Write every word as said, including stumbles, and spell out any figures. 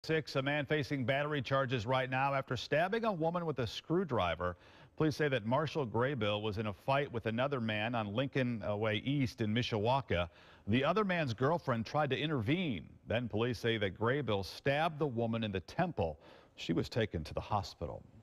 Six, a man facing battery charges right now after stabbing a woman with a screwdriver. Police say that Marshall Graybill was in a fight with another man on Lincoln Way East in Mishawaka. The other man's girlfriend tried to intervene. Then police say that Graybill stabbed the woman in the temple. She was taken to the hospital.